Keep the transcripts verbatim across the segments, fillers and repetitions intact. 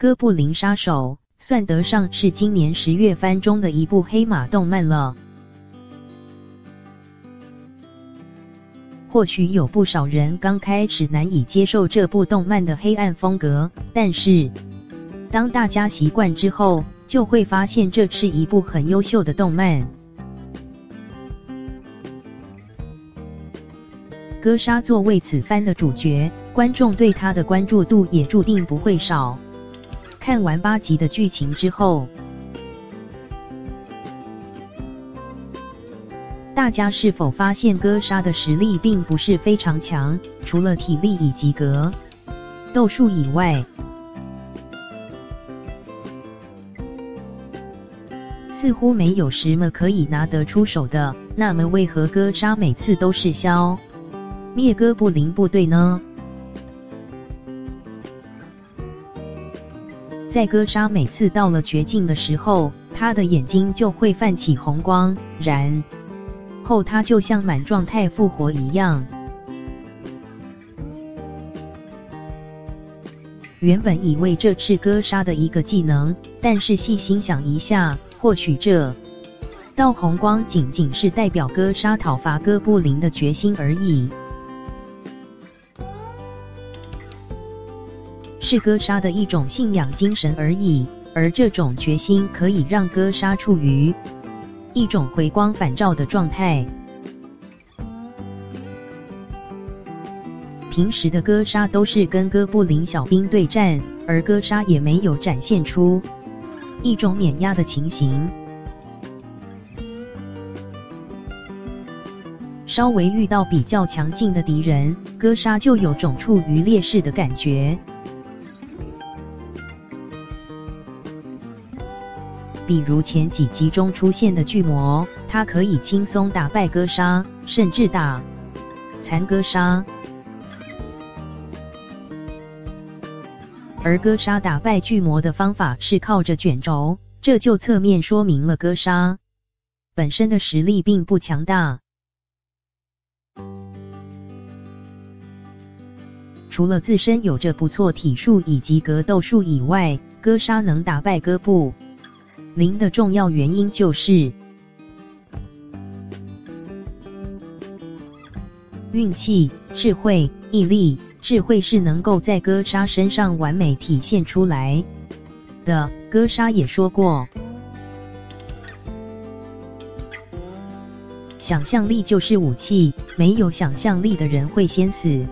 哥布林杀手算得上是今年十月番中的一部黑马动漫了。或许有不少人刚开始难以接受这部动漫的黑暗风格，但是当大家习惯之后，就会发现这是一部很优秀的动漫。哥莎作为此番的主角，观众对他的关注度也注定不会少。看完八集的剧情之后，大家是否发现哥莎的实力并不是非常强？除了体力以及格斗术以外，似乎没有什么可以拿得出手的。那么为何哥莎每次都是消灭哥布林部队呢？在哥莎每次到了绝境的时候，他的眼睛就会泛起红光，然后他就像满状态复活一样。原本以为这是哥莎的一个技能，但是细心想一下，或许这道红光仅仅是代表哥莎讨伐哥布林的决心而已。是哥莎的一种信仰精神而已，而这种决心可以让哥莎处于一种回光返照的状态。平时的哥莎都是跟哥布林小兵对战，而哥莎也没有展现出一种碾压的情形。稍微遇到比较强劲的敌人，哥莎就有种处于劣势的感觉。比如前几集中出现的巨魔，他可以轻松打败哥莎，甚至打残哥莎。而哥莎打败巨魔的方法是靠着卷轴，这就侧面说明了哥莎本身的实力并不强大。除了自身有着不错体术以及格斗术以外，哥莎能打败哥布林的重要原因就是运气、智慧、毅力。智慧是能够在哥莎身上完美体现出来的。哥莎也说过，想象力就是武器，没有想象力的人会先死。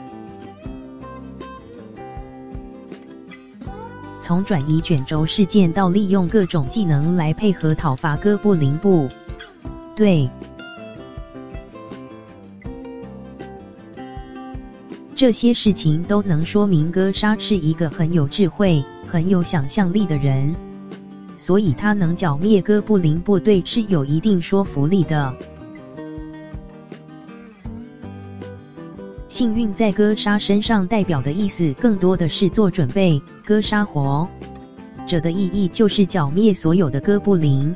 从转移卷轴事件到利用各种技能来配合讨伐哥布林部队，这些事情都能说明哥莎是一个很有智慧、很有想象力的人，所以他能剿灭哥布林部队是有一定说服力的。幸运在哥莎身上代表的意思更多的是做准备，哥莎活着的意义就是剿灭所有的哥布林。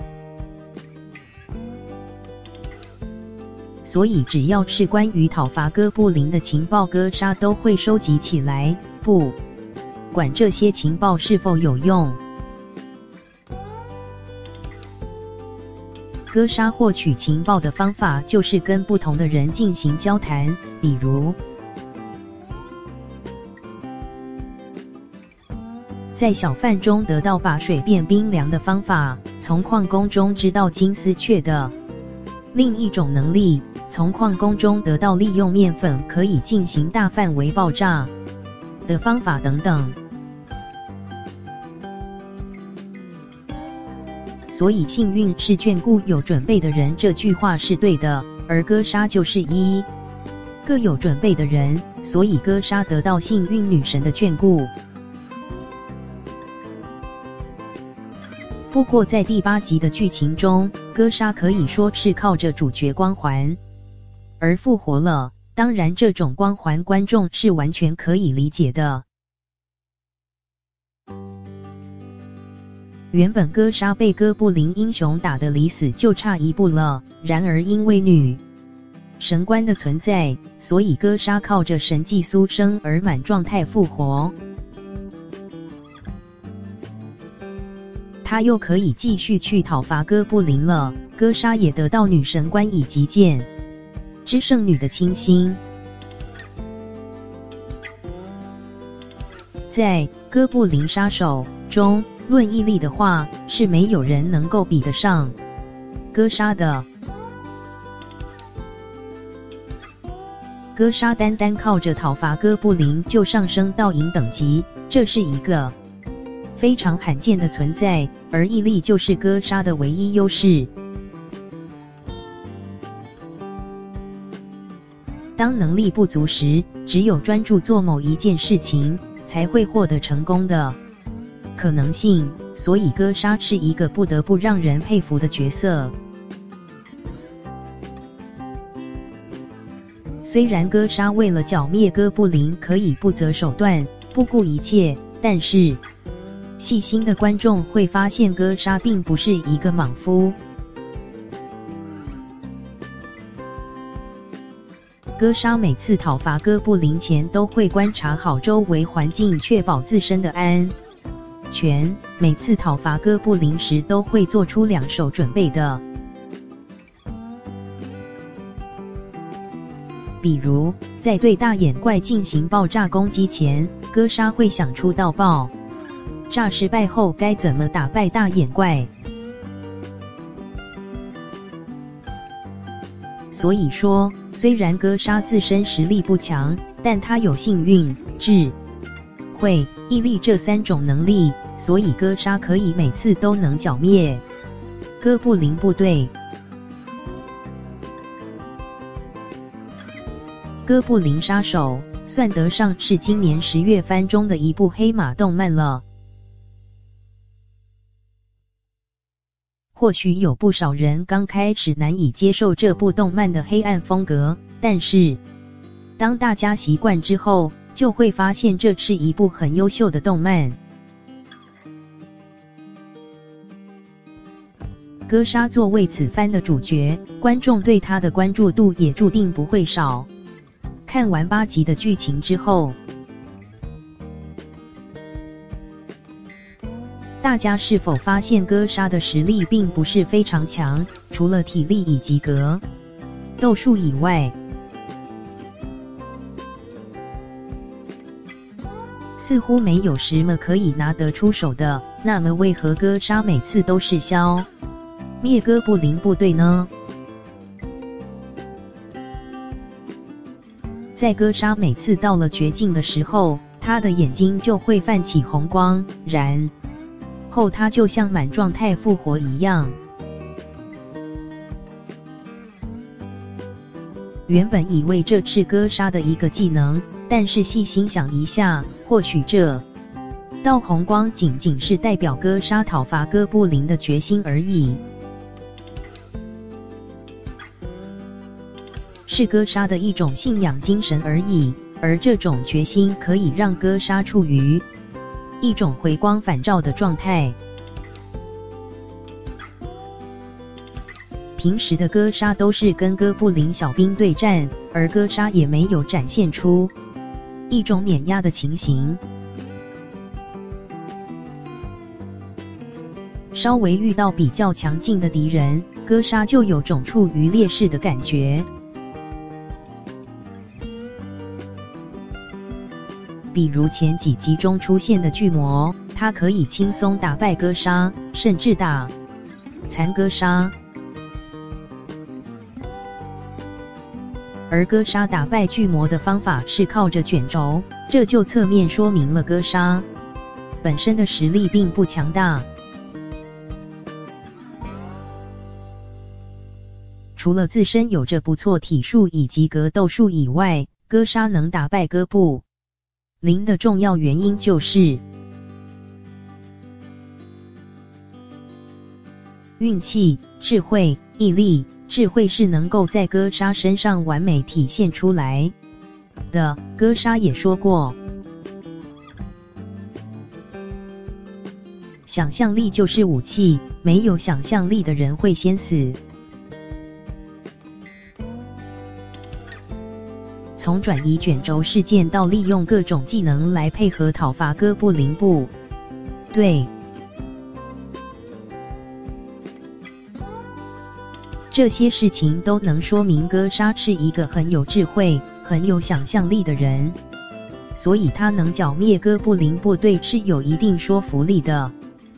所以只要是关于讨伐哥布林的情报，哥莎都会收集起来，不管这些情报是否有用。哥莎获取情报的方法就是跟不同的人进行交谈，比如在小贩中得到把水变冰凉的方法，从矿工中知道金丝雀的另一种能力，从矿工中得到利用面粉可以进行大范围爆炸的方法等等。所以幸运是眷顾有准备的人，这句话是对的，而哥莎就是一个有准备的人，所以哥莎得到幸运女神的眷顾。不过在第八集的剧情中，哥莎可以说是靠着主角光环而复活了，当然这种光环观众是完全可以理解的。原本哥莎被哥布林英雄打得离死就差一步了，然而因为女神官的存在，所以哥莎靠着神迹苏生而满状态复活。 他又可以继续去讨伐哥布林了。哥莎也得到女神关以及剑之圣女的倾心。在哥布林杀手中，论毅力的话，是没有人能够比得上哥莎的。哥莎单单靠着讨伐哥布林就上升到银等级，这是一个非常罕见的存在，而毅力就是哥莎的唯一优势。当能力不足时，只有专注做某一件事情，才会获得成功的可能性，所以哥莎是一个不得不让人佩服的角色。虽然哥莎为了剿灭哥布林可以不择手段、不顾一切，但是细心的观众会发现哥莎并不是一个莽夫。哥莎每次讨伐哥布林前都会观察好周围环境，确保自身的安全。每次讨伐哥布林时都会做出两手准备的，比如在对大眼怪进行爆炸攻击前，哥莎会想出到爆炸失败后该怎么打败大眼怪。所以说，虽然哥莎自身实力不强，但他有幸运、智慧、毅力这三种能力，所以哥莎可以每次都能剿灭哥布林部队。哥布林杀手算得上是今年十月番中的一部黑马动漫了。或许有不少人刚开始难以接受这部动漫的黑暗风格，但是当大家习惯之后，就会发现这是一部很优秀的动漫。哥莎作为此番的主角，观众对他的关注度也注定不会少。看完八集的剧情之后，大家是否发现哥莎的实力并不是非常强？除了体力以及格斗术以外，似乎没有什么可以拿得出手的。那么为何哥莎每次都是消灭哥布林部队呢？在哥莎每次到了绝境的时候，他的眼睛就会泛起红光，然后他就像满状态复活一样。原本以为这是哥莎的一个技能，但是细心想一下，或许这道红光仅仅是代表哥莎讨伐哥布林的决心而已。是哥莎的一种信仰精神而已，而这种决心可以让哥莎处于一种回光返照的状态。平时的哥莎都是跟哥布林小兵对战，而哥莎也没有展现出一种碾压的情形。稍微遇到比较强劲的敌人，哥莎就有种处于劣势的感觉。比如前几集中出现的巨魔，他可以轻松打败哥莎，甚至打残哥莎。而哥莎打败巨魔的方法是靠着卷轴，这就侧面说明了哥莎本身的实力并不强大。除了自身有着不错体术以及格斗术以外，哥莎能打败哥布林的重要原因就是运气、智慧、毅力。智慧是能够在哥莎身上完美体现出来的。哥莎也说过，想象力就是武器，没有想象力的人会先死。从转移卷轴事件到利用各种技能来配合讨伐哥布林部队， 这些事情都能说明哥沙是一个很有智慧、很有想象力的人，所以他能剿灭哥布林部队是有一定说服力的。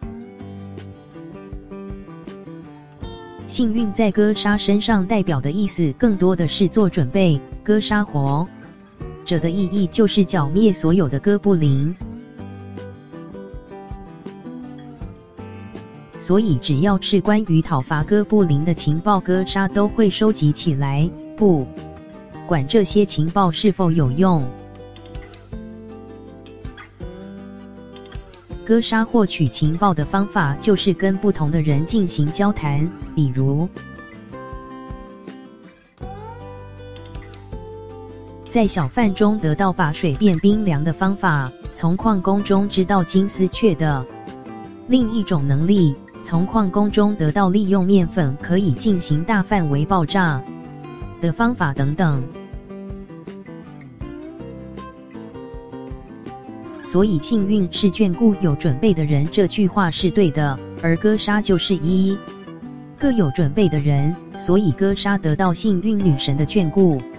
幸运在哥沙身上代表的意思更多的是做准备，哥沙活着的意义就是剿灭所有的哥布林。所以只要是关于讨伐哥布林的情报，哥沙都会收集起来，不管这些情报是否有用。哥沙获取情报的方法就是跟不同的人进行交谈，比如在小贩中得到把水变冰凉的方法，从矿工中知道金丝雀的另一种能力，从矿工中得到利用面粉可以进行大范围爆炸的方法等等。所以幸运是眷顾有准备的人这句话是对的，而哥沙就是一个有准备的人，所以哥沙得到幸运女神的眷顾。